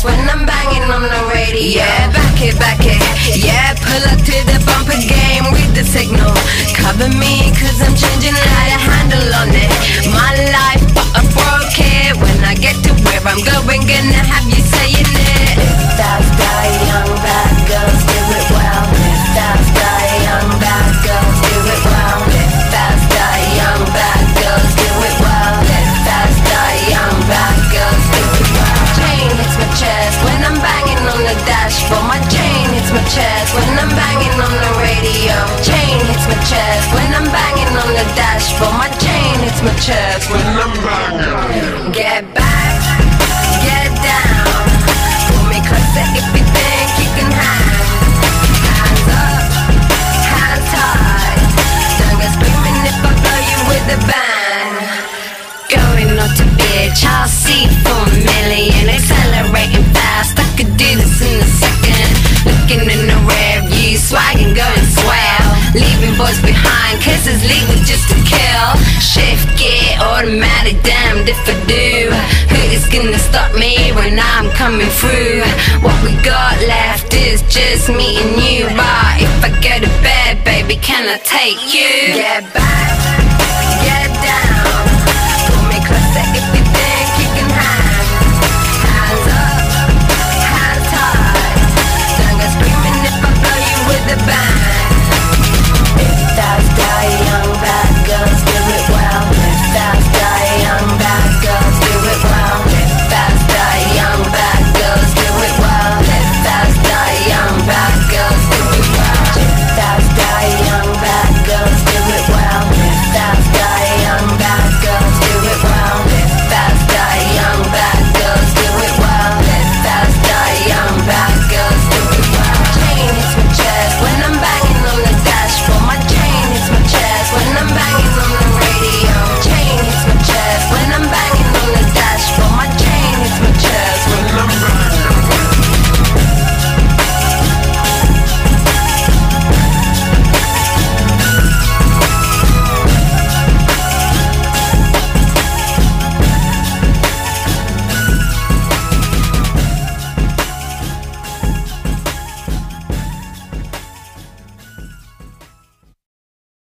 chest when I'm banging on the radio. Yeah, back it, yeah, pull up to the bumper game with the signal. Cover me cause I'm changing how to handle on it. My life, but I broke it. When I get to where I'm going, gonna have you saying it. Lift that sky, young bad girls, do it well. Lift that sky, young bad girls, do it well. Lift that sky, young bad girls, do it well. Lift that sky, young bad girls, do it well. Chain hits my chest when I'm banging on the dashboard. My chain hits my chest when I'm banging on the radio. Chain hits my chest when I'm banging on the dashboard. My chain hits my chest when I'm banging. Get back, get down. Pull me closer if you think you can hang. Hands up, hands high. Don't go screaming if I blow you with a bang. Going on to bitch, I'll see for a million. Accelerating fast, I could do this in a second. Looking in the rear view, swagging, going swell. Leaving boys behind, cause it's legal just to kill. Shift gear, automatic, damned if I do. Who is gonna stop me when I'm coming through? What we got left is just me and you. But if I go to bed, baby, can I take you? Get back, get down. Pull me closer if you